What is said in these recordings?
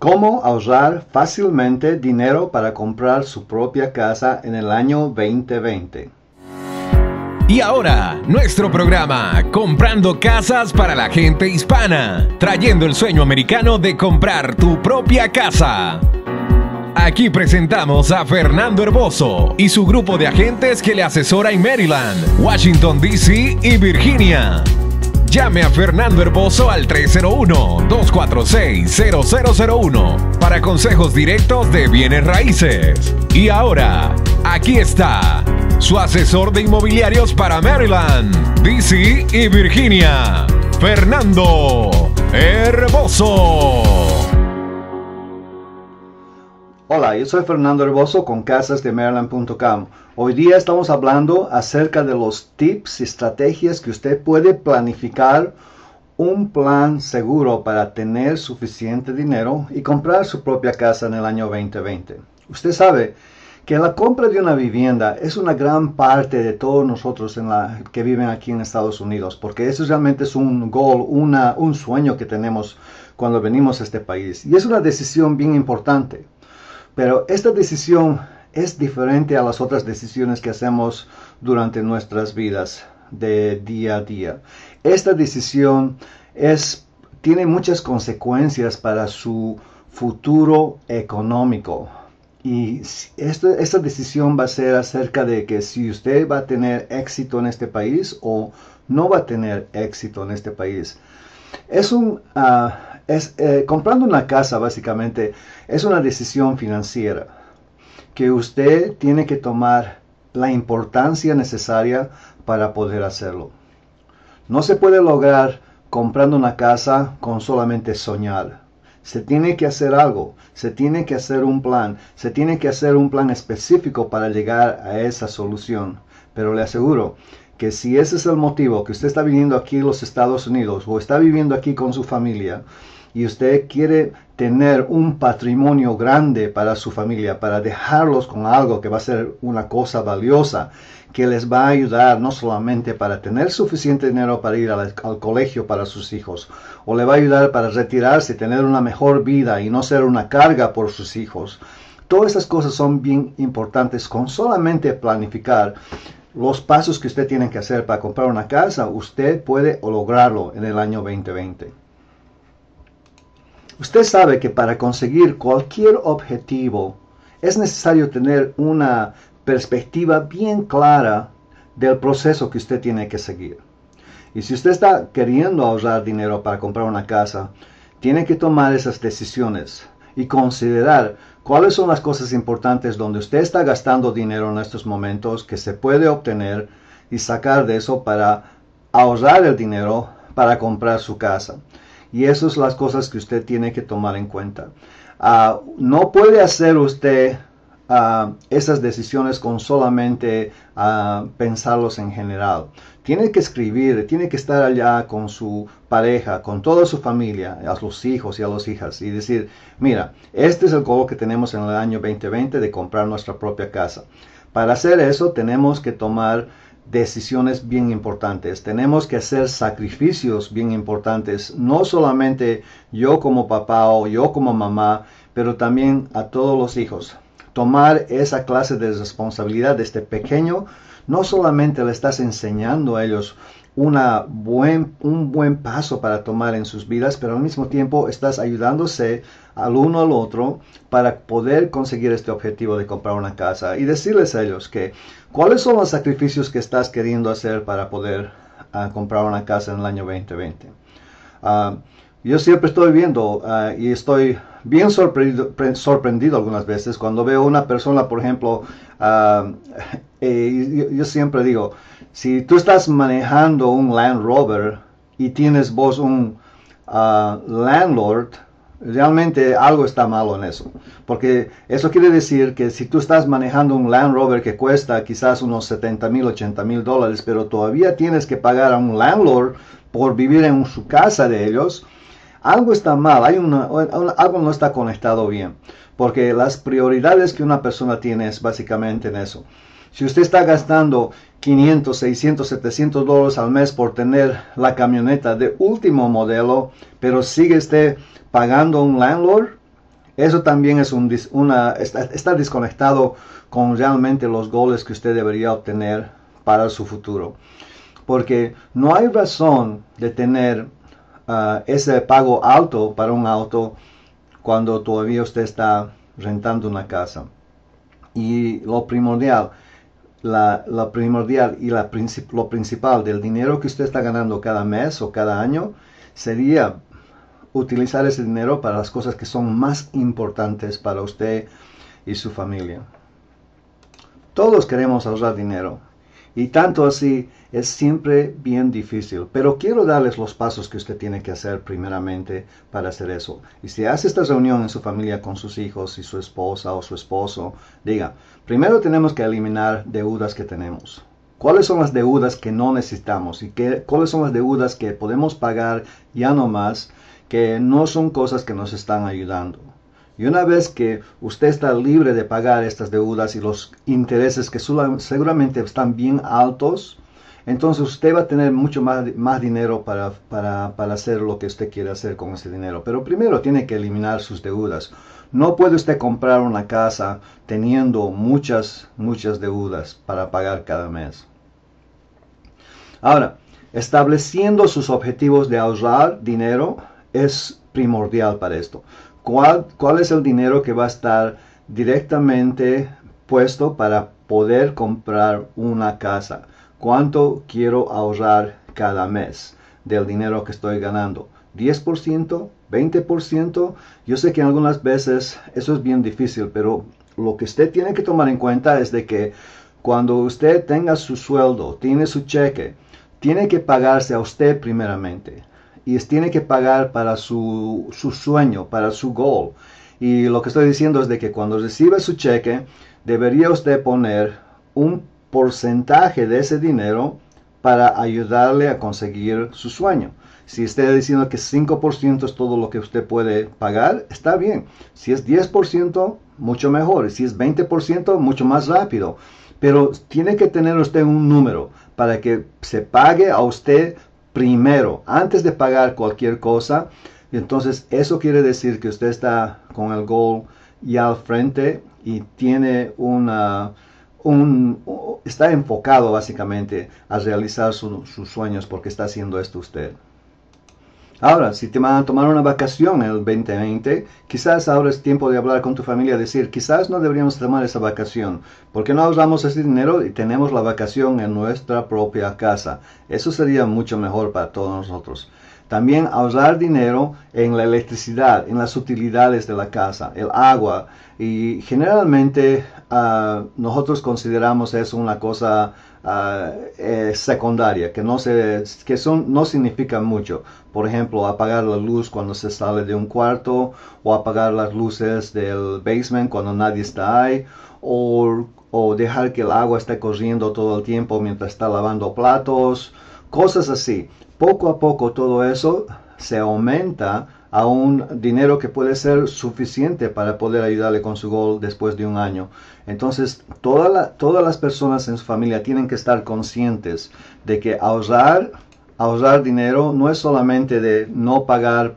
¿Cómo ahorrar fácilmente dinero para comprar su propia casa en el año 2020? Y ahora, nuestro programa, Comprando Casas para la Gente Hispana, trayendo el sueño americano de comprar tu propia casa. Aquí presentamos a Fernando Herboso y su grupo de agentes que le asesora en Maryland, Washington, D.C. y Virginia. Llame a Fernando Herboso al 301-246-0001 para consejos directos de bienes raíces. Y ahora, aquí está su asesor de inmobiliarios para Maryland, D.C. y Virginia, Fernando Herboso. Hola, yo soy Fernando Herboso con casasdemaryland.com. Hoy día estamos hablando acerca de los tips y estrategias que usted puede planificar un plan seguro para tener suficiente dinero y comprar su propia casa en el año 2020. Usted sabe que la compra de una vivienda es una gran parte de todos nosotros que viven aquí en Estados Unidos, porque eso realmente es un goal, un sueño que tenemos cuando venimos a este país. Y es una decisión bien importante. Pero esta decisión es diferente a las otras decisiones que hacemos durante nuestras vidas de día a día. Esta decisión tiene muchas consecuencias para su futuro económico. Y esta decisión va a ser acerca de que si usted va a tener éxito en este país o no va a tener éxito en este país. Comprando una casa básicamente es una decisión financiera que usted tiene que tomar la importancia necesaria para poder hacerlo. No se puede lograr comprando una casa con solamente soñar. Se tiene que hacer algo, se tiene que hacer un plan, se tiene que hacer un plan específico para llegar a esa solución. Pero le aseguro que si ese es el motivo, que usted está viniendo aquí a los Estados Unidos o está viviendo aquí con su familia y usted quiere tener un patrimonio grande para su familia, para dejarlos con algo que va a ser una cosa valiosa, que les va a ayudar no solamente para tener suficiente dinero para ir al colegio para sus hijos, o le va a ayudar para retirarse, tener una mejor vida y no ser una carga por sus hijos. Todas esas cosas son bien importantes. Con solamente planificar los pasos que usted tiene que hacer para comprar una casa, usted puede lograrlo en el año 2020. Usted sabe que para conseguir cualquier objetivo es necesario tener una perspectiva bien clara del proceso que usted tiene que seguir. Y si usted está queriendo ahorrar dinero para comprar una casa, tiene que tomar esas decisiones y considerar cuáles son las cosas importantes donde usted está gastando dinero en estos momentos que se puede obtener y sacar de eso para ahorrar el dinero para comprar su casa. Y esas son las cosas que usted tiene que tomar en cuenta. No puede hacer usted esas decisiones con solamente pensarlos en general. Tiene que escribir, tiene que estar allá con su pareja, con toda su familia, a los hijos y a las hijas, y decir, mira, este es el goal que tenemos en el año 2020 de comprar nuestra propia casa. Para hacer eso tenemos que tomar decisiones bien importantes, tenemos que hacer sacrificios bien importantes, no solamente yo como papá o yo como mamá, pero también a todos los hijos. Tomar esa clase de responsabilidad desde pequeño, no solamente le estás enseñando a ellos un buen paso para tomar en sus vidas, pero al mismo tiempo estás ayudándose al uno al otro para poder conseguir este objetivo de comprar una casa y decirles a ellos que cuáles son los sacrificios que estás queriendo hacer para poder comprar una casa en el año 2020. Yo siempre estoy viendo y estoy bien sorprendido algunas veces cuando veo una persona, por ejemplo, yo siempre digo, si tú estás manejando un Land Rover y tienes vos un landlord, realmente algo está malo en eso. Porque eso quiere decir que si tú estás manejando un Land Rover que cuesta quizás unos $70,000, $80,000, pero todavía tienes que pagar a un landlord por vivir en su casa de ellos, algo está mal, algo no está conectado bien. Porque las prioridades que una persona tiene es básicamente en eso. Si usted está gastando $500, $600, $700 al mes por tener la camioneta de último modelo, pero sigue usted pagando un landlord, Eso también es está desconectado con realmente los goles que usted debería obtener para su futuro. Porque no hay razón de tener ese pago alto para un auto cuando todavía usted está rentando una casa. Y lo primordial, lo principal del dinero que usted está ganando cada mes o cada año sería utilizar ese dinero para las cosas que son más importantes para usted y su familia. Todos queremos ahorrar dinero. Y tanto así es siempre bien difícil. Pero quiero darles los pasos que usted tiene que hacer primeramente para hacer eso. Y si hace esta reunión en su familia con sus hijos y su esposa o su esposo, diga, primero tenemos que eliminar deudas que tenemos. ¿Cuáles son las deudas que no necesitamos? ¿Y cuáles son las deudas que podemos pagar ya no más, que no son cosas que nos están ayudando? Y una vez que usted está libre de pagar estas deudas y los intereses que seguramente están bien altos, entonces usted va a tener mucho más dinero para hacer lo que usted quiere hacer con ese dinero. Pero primero tiene que eliminar sus deudas. No puede usted comprar una casa teniendo muchas deudas para pagar cada mes. Ahora, estableciendo sus objetivos de ahorrar dinero es primordial para esto. ¿Cuál es el dinero que va a estar directamente puesto para poder comprar una casa? ¿Cuánto quiero ahorrar cada mes del dinero que estoy ganando? ¿10%? ¿20%? Yo sé que algunas veces eso es bien difícil, pero lo que usted tiene que tomar en cuenta es de que cuando usted tenga su sueldo, tiene su cheque, tiene que pagarse a usted primeramente. Y tiene que pagar para su sueño, para su goal. Y lo que estoy diciendo es de que cuando reciba su cheque, debería usted poner un porcentaje de ese dinero para ayudarle a conseguir su sueño. Si está diciendo que 5% es todo lo que usted puede pagar, está bien. Si es 10%, mucho mejor. Si es 20%, mucho más rápido. Pero tiene que tener usted un número para que se pague a usted primero, antes de pagar cualquier cosa. Entonces eso quiere decir que usted está con el goal ya al frente y tiene está enfocado básicamente a realizar sus sueños porque está haciendo esto usted. Ahora, si te van a tomar una vacación en el 2020, quizás ahora es tiempo de hablar con tu familia, decir, quizás no deberíamos tomar esa vacación, porque no ahorramos ese dinero y tenemos la vacación en nuestra propia casa. Eso sería mucho mejor para todos nosotros. También ahorrar dinero en la electricidad, en las utilidades de la casa, el agua. Y generalmente nosotros consideramos eso una cosa secundaria, que no significa mucho. Por ejemplo, apagar la luz cuando se sale de un cuarto, o apagar las luces del basement cuando nadie está ahí, o dejar que el agua esté corriendo todo el tiempo mientras está lavando platos, cosas así. Poco a poco todo eso se aumenta a un dinero que puede ser suficiente para poder ayudarle con su goal después de un año. Entonces, todas las personas en su familia tienen que estar conscientes de que ahorrar dinero no es solamente de no pagar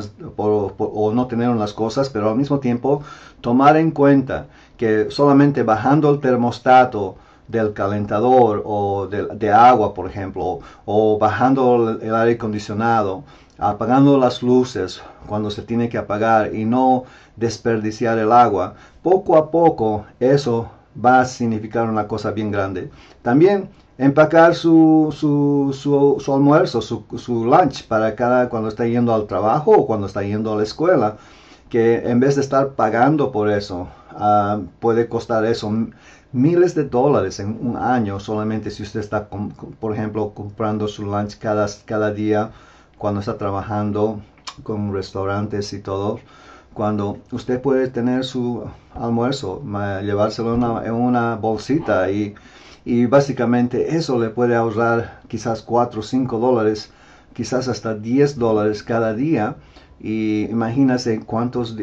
o no tener unas cosas, pero al mismo tiempo tomar en cuenta que solamente bajando el termostato del calentador o de agua, por ejemplo, o bajando el aire acondicionado, apagando las luces cuando se tiene que apagar y no desperdiciar el agua, poco a poco eso va a significar una cosa bien grande. También empacar su almuerzo, su lunch para cuando está yendo al trabajo o cuando está yendo a la escuela, que en vez de estar pagando por eso, puede costar eso miles de dólares en un año solamente si usted está, por ejemplo, comprando su lunch cada día cuando está trabajando con restaurantes y todo. Cuando usted puede tener su almuerzo, llevárselo en una bolsita y básicamente eso le puede ahorrar quizás 4 o 5 dólares, quizás hasta 10 dólares cada día. Y imagínese cuántas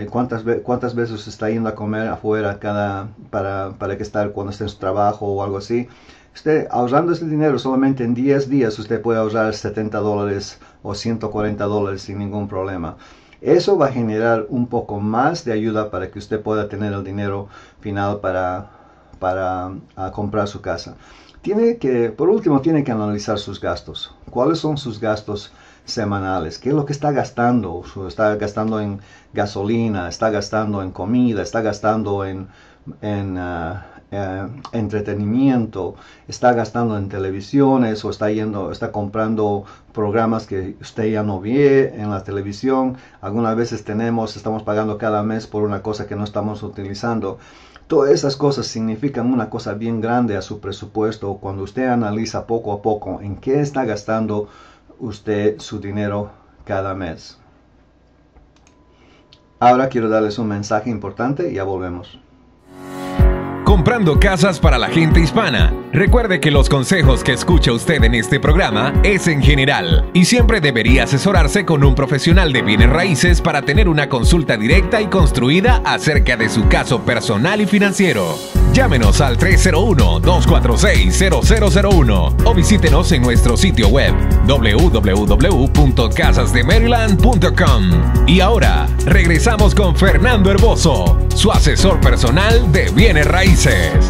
veces está yendo a comer afuera para que estar cuando esté en su trabajo o algo así. Usted ahorrando ese dinero solamente en 10 días usted puede ahorrar 70 dólares o 140 dólares sin ningún problema. Eso va a generar un poco más de ayuda para que usted pueda tener el dinero final para comprar su casa. Por último, tiene que analizar sus gastos. ¿Cuáles son sus gastos semanales? ¿Qué es lo que está gastando? ¿Está gastando en gasolina? ¿Está gastando en comida? ¿Está gastando en entretenimiento? ¿Está gastando en televisiones? ¿O está comprando programas que usted ya no ve en la televisión? Algunas veces estamos pagando cada mes por una cosa que no estamos utilizando. Todas esas cosas significan una cosa bien grande a su presupuesto cuando usted analiza poco a poco en qué está gastando usted su dinero cada mes. Ahora quiero darles un mensaje importante y ya volvemos. Comprando casas para la gente hispana. Recuerde que los consejos que escucha usted en este programa es en general y siempre debería asesorarse con un profesional de bienes raíces para tener una consulta directa y construida acerca de su caso personal y financiero. Llámenos al 301-246-0001 o visítenos en nuestro sitio web www.casasdemaryland.com. Y ahora, regresamos con Fernando Herboso, su asesor personal de bienes raíces.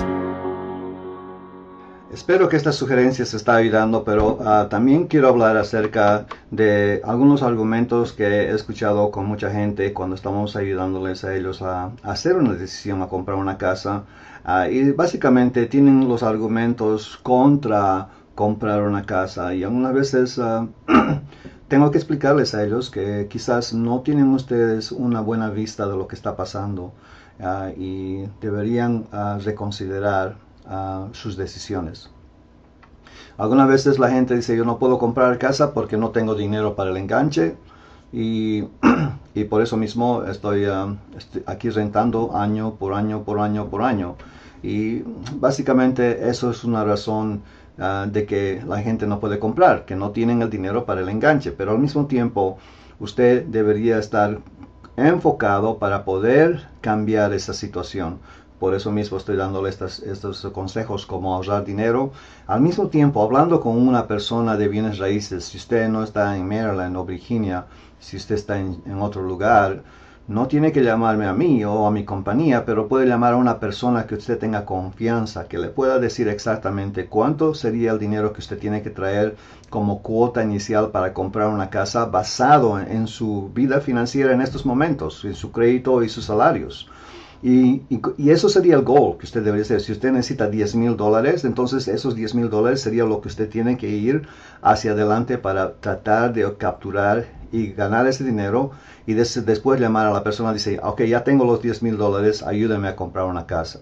Espero que estas sugerencias estén ayudando, pero también quiero hablar acerca de algunos argumentos que he escuchado con mucha gente cuando estamos ayudándoles a ellos a hacer una decisión, a comprar una casa. Y básicamente tienen los argumentos contra comprar una casa y algunas veces tengo que explicarles a ellos que quizás no tienen ustedes una buena vista de lo que está pasando y deberían reconsiderar sus decisiones. Algunas veces la gente dice: yo no puedo comprar casa porque no tengo dinero para el enganche y por eso mismo estoy aquí rentando año por año por año por año. Y básicamente eso es una razón de que la gente no puede comprar, que no tienen el dinero para el enganche. Pero al mismo tiempo usted debería estar enfocado para poder cambiar esa situación. Por eso mismo estoy dándole estos consejos como ahorrar dinero. Al mismo tiempo, hablando con una persona de bienes raíces, si usted no está en Maryland o Virginia, si usted está en otro lugar, no tiene que llamarme a mí o a mi compañía, pero puede llamar a una persona que usted tenga confianza, que le pueda decir exactamente cuánto sería el dinero que usted tiene que traer como cuota inicial para comprar una casa basado en su vida financiera en estos momentos, en su crédito y sus salarios. Y eso sería el goal que usted debería hacer. Si usted necesita $10,000, entonces esos $10,000 sería lo que usted tiene que ir hacia adelante para tratar de capturar y ganar ese dinero y después llamar a la persona y decir: ok, ya tengo los $10,000, ayúdame a comprar una casa.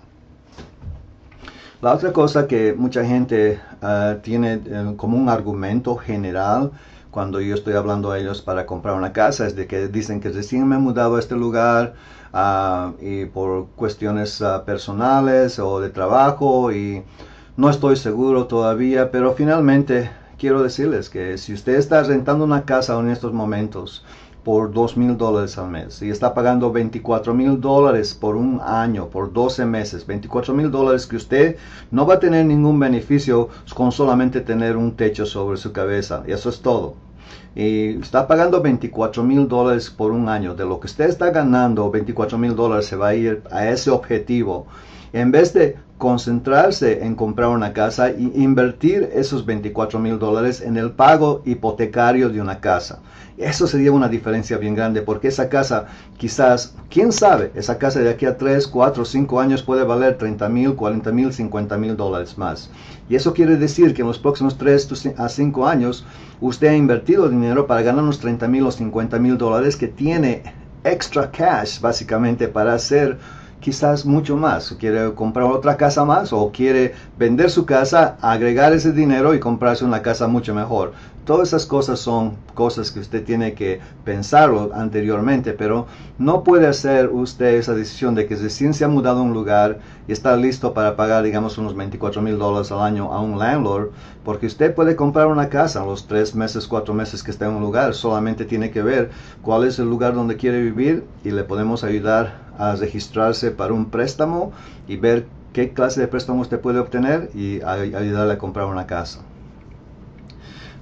La otra cosa que mucha gente tiene como un argumento general cuando yo estoy hablando a ellos para comprar una casa es de que dicen que recién me he mudado a este lugar y por cuestiones personales o de trabajo y no estoy seguro todavía, pero finalmente quiero decirles que si usted está rentando una casa en estos momentos por $2,000 al mes y está pagando $24,000 por un año, por 12 meses, $24,000 que usted no va a tener ningún beneficio con solamente tener un techo sobre su cabeza, y eso es todo. Y está pagando $24,000 por un año. De lo que usted está ganando, $24,000 se va a ir a ese objetivo. En vez de concentrarse en comprar una casa y invertir esos $24,000 en el pago hipotecario de una casa. Eso sería una diferencia bien grande, porque esa casa quizás, quién sabe, esa casa de aquí a 3, 4, 5 años puede valer $30,000, $40,000, $50,000 más. Y eso quiere decir que en los próximos 3 a 5 años usted ha invertido dinero para ganar unos $30,000 o $50,000 que tiene extra cash básicamente para hacer quizás mucho más. Quiere comprar otra casa más o quiere vender su casa, agregar ese dinero y comprarse una casa mucho mejor. Todas esas cosas son cosas que usted tiene que pensarlo anteriormente, pero no puede hacer usted esa decisión de que recién se ha mudado a un lugar y está listo para pagar, digamos, unos $24,000 al año a un landlord, porque usted puede comprar una casa en los 3 meses, 4 meses que está en un lugar. Solamente tiene que ver cuál es el lugar donde quiere vivir y le podemos ayudar a registrarse para un préstamo y ver qué clase de préstamo usted puede obtener y ayudarle a comprar una casa.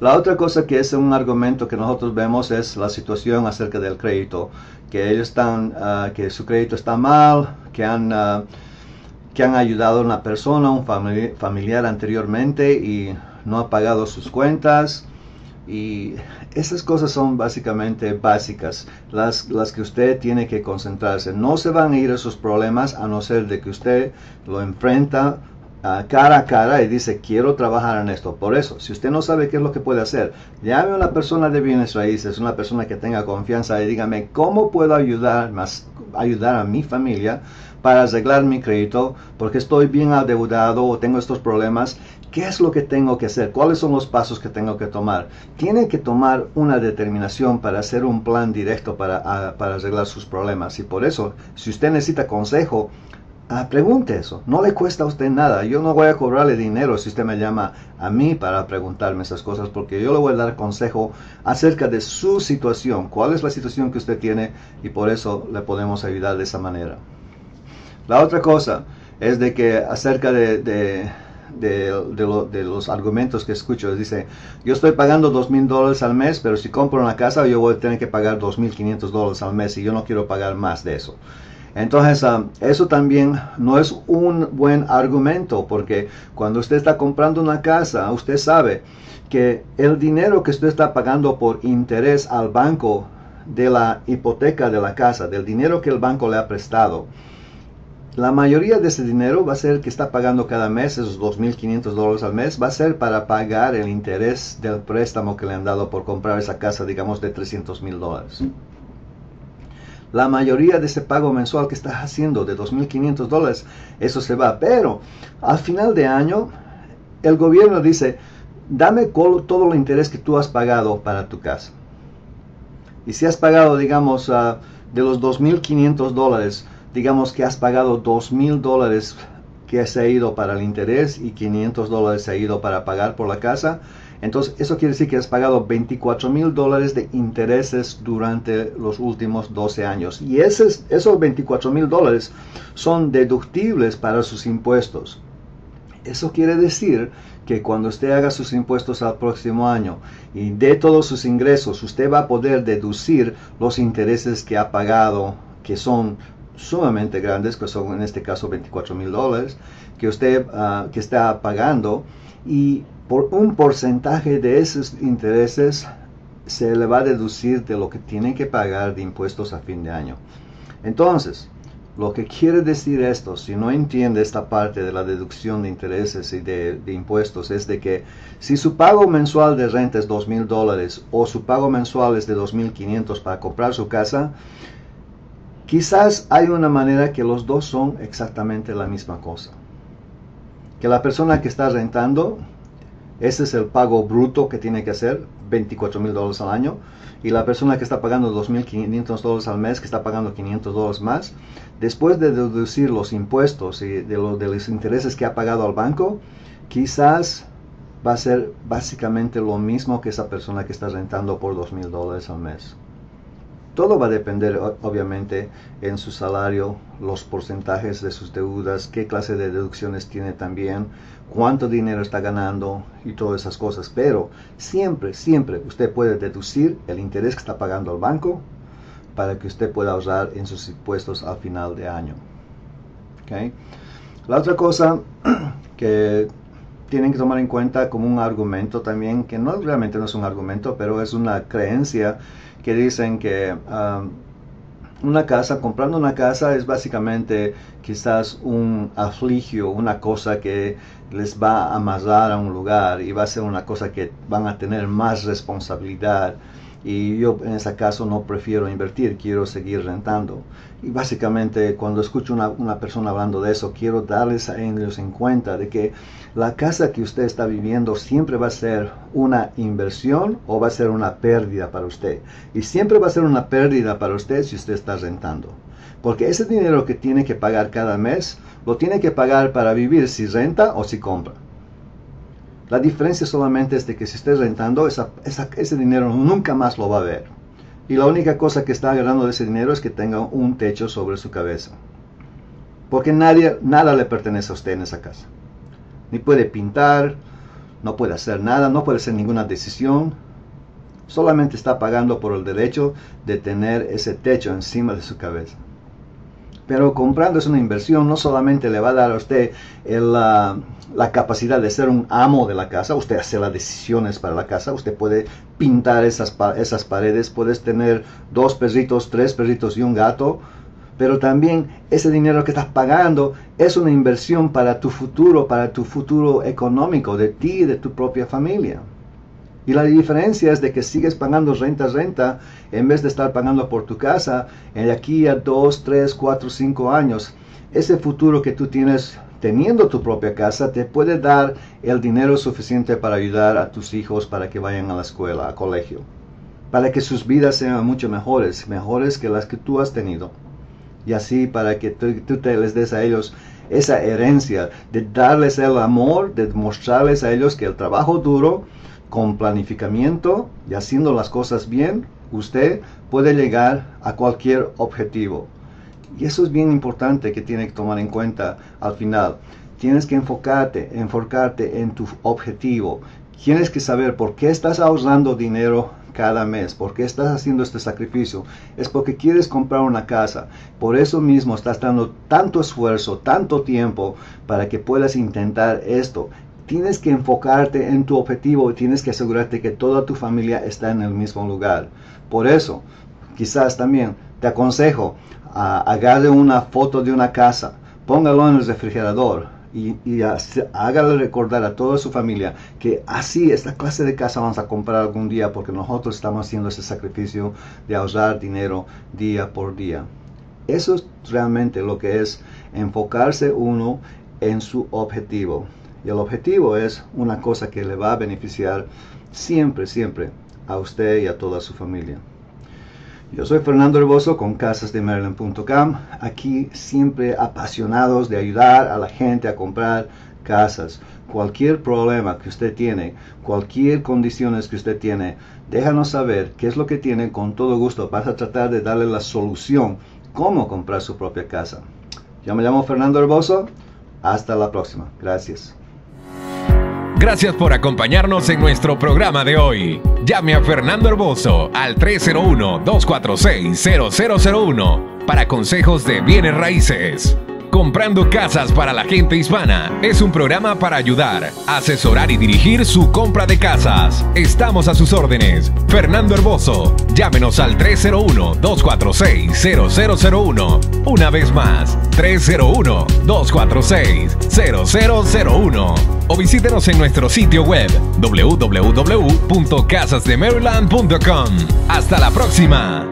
La otra cosa que es un argumento que nosotros vemos es la situación acerca del crédito, que ellos están, que su crédito está mal, que han ayudado a una persona, un familiar anteriormente y no ha pagado sus cuentas. Y esas cosas son básicamente básicas, las que usted tiene que concentrarse. No se van a ir esos problemas a no ser de que usted lo enfrenta cara a cara y dice, quiero trabajar en esto. Por eso, si usted no sabe qué es lo que puede hacer, llame a una persona de bienes raíces, una persona que tenga confianza y dígame, ¿cómo puedo ayudar a mi familia para arreglar mi crédito? Porque estoy bien adeudado o tengo estos problemas. ¿Qué es lo que tengo que hacer? ¿Cuáles son los pasos que tengo que tomar? Tiene que tomar una determinación para hacer un plan directo para arreglar sus problemas. Y por eso, si usted necesita consejo, pregunte eso. No le cuesta a usted nada. Yo no voy a cobrarle dinero si usted me llama a mí para preguntarme esas cosas, porque yo le voy a dar consejo acerca de su situación. ¿Cuál es la situación que usted tiene? Y por eso le podemos ayudar de esa manera. La otra cosa es de que acerca de los argumentos que escucho, dice, yo estoy pagando $2,000 al mes, pero si compro una casa yo voy a tener que pagar $2,500 al mes y yo no quiero pagar más de eso. Entonces, eso también no es un buen argumento, porque cuando usted está comprando una casa, usted sabe que el dinero que usted está pagando por interés al banco de la hipoteca de la casa, del dinero que el banco le ha prestado, la mayoría de ese dinero va a ser que está pagando cada mes, esos $2,500 al mes, va a ser para pagar el interés del préstamo que le han dado por comprar esa casa, digamos, de $300,000. La mayoría de ese pago mensual que estás haciendo de $2,500, eso se va. Pero al final de año, el gobierno dice, dame todo el interés que tú has pagado para tu casa. Y si has pagado, digamos, de los $2,500, digamos que has pagado $2,000 que se ha ido para el interés y $500 se ha ido para pagar por la casa. Entonces eso quiere decir que has pagado $24,000 de intereses durante los últimos 12 años. Y esos $24,000 son deductibles para sus impuestos. Eso quiere decir que cuando usted haga sus impuestos al próximo año y de todos sus ingresos, usted va a poder deducir los intereses que ha pagado, que son sumamente grandes, que son en este caso $24,000 que usted que está pagando, y por un porcentaje de esos intereses se le va a deducir de lo que tiene que pagar de impuestos a fin de año. Entonces, lo que quiere decir esto, si no entiende esta parte de la deducción de intereses y de impuestos, es de que si su pago mensual de renta es $2,000 o su pago mensual es de $2,500 para comprar su casa, quizás hay una manera que los dos son exactamente la misma cosa. Que la persona que está rentando, ese es el pago bruto que tiene que hacer, $24,000 al año. Y la persona que está pagando $2,500 al mes, que está pagando $500 más, después de deducir los impuestos y de los intereses que ha pagado al banco, quizás va a ser básicamente lo mismo que esa persona que está rentando por $2,000 al mes. Todo va a depender, obviamente, en su salario, los porcentajes de sus deudas, qué clase de deducciones tiene también, cuánto dinero está ganando y todas esas cosas. Pero siempre, siempre usted puede deducir el interés que está pagando al banco para que usted pueda ahorrar en sus impuestos al final de año. ¿Okay? La otra cosa que tienen que tomar en cuenta como un argumento también, que no realmente no es un argumento, pero es una creencia, que dicen que comprando una casa es básicamente quizás un afligio, una cosa que les va a amarrar a un lugar y va a ser una cosa que van a tener más responsabilidad. Y yo en ese caso no prefiero invertir, quiero seguir rentando. Y básicamente cuando escucho una persona hablando de eso, quiero darles a ellos en cuenta de que la casa que usted está viviendo siempre va a ser una inversión o va a ser una pérdida para usted. Y siempre va a ser una pérdida para usted si usted está rentando. Porque ese dinero que tiene que pagar cada mes, lo tiene que pagar para vivir si renta o si compra. La diferencia solamente es de que si esté rentando, ese dinero nunca más lo va a ver. Y la única cosa que está agarrando de ese dinero es que tenga un techo sobre su cabeza. Porque nada le pertenece a usted en esa casa. Ni puede pintar, no puede hacer nada, no puede hacer ninguna decisión. Solamente está pagando por el derecho de tener ese techo encima de su cabeza. Pero comprando es una inversión, no solamente le va a dar a usted la capacidad de ser un amo de la casa, usted hace las decisiones para la casa, usted puede pintar esas paredes, puedes tener 2 perritos, 3 perritos y un gato, pero también ese dinero que estás pagando es una inversión para tu futuro económico, de ti y de tu propia familia. Y la diferencia es de que sigues pagando renta, en vez de estar pagando por tu casa, de aquí a 2, 3, 4, 5 años. Ese futuro que tú tienes teniendo tu propia casa te puede dar el dinero suficiente para ayudar a tus hijos para que vayan a la escuela, al colegio. Para que sus vidas sean mucho mejores que las que tú has tenido. Y así para que tú les des a ellos esa herencia de darles el amor, de mostrarles a ellos que el trabajo duro, con planificamiento y haciendo las cosas bien, usted puede llegar a cualquier objetivo. Y eso es bien importante que tiene que tomar en cuenta al final. Tienes que enfocarte en tu objetivo. Tienes que saber por qué estás ahorrando dinero cada mes, por qué estás haciendo este sacrificio. Es porque quieres comprar una casa. Por eso mismo estás dando tanto esfuerzo, tanto tiempo para que puedas intentar esto. Tienes que enfocarte en tu objetivo y tienes que asegurarte que toda tu familia está en el mismo lugar. Por eso, quizás también te aconsejo, agarre una foto de una casa, póngalo en el refrigerador y hágale recordar a toda su familia que así, esta clase de casa vamos a comprar algún día porque nosotros estamos haciendo ese sacrificio de ahorrar dinero día por día. Eso es realmente lo que es enfocarse uno en su objetivo. Y el objetivo es una cosa que le va a beneficiar siempre, siempre a usted y a toda su familia. Yo soy Fernando Herboso con casasdemaryland.com. Aquí siempre apasionados de ayudar a la gente a comprar casas. Cualquier problema que usted tiene, cualquier condiciones que usted tiene, déjanos saber qué es lo que tiene. Con todo gusto vas a tratar de darle la solución cómo comprar su propia casa. Yo me llamo Fernando Herboso. Hasta la próxima. Gracias. Gracias por acompañarnos en nuestro programa de hoy. Llame a Fernando Herboso al 301-246-0001 para consejos de bienes raíces. Comprando Casas para la Gente Hispana es un programa para ayudar, asesorar y dirigir su compra de casas. Estamos a sus órdenes. Fernando Herboso. Llámenos al 301-246-0001. Una vez más, 301-246-0001. O visítenos en nuestro sitio web www.casasdemaryland.com. Hasta la próxima.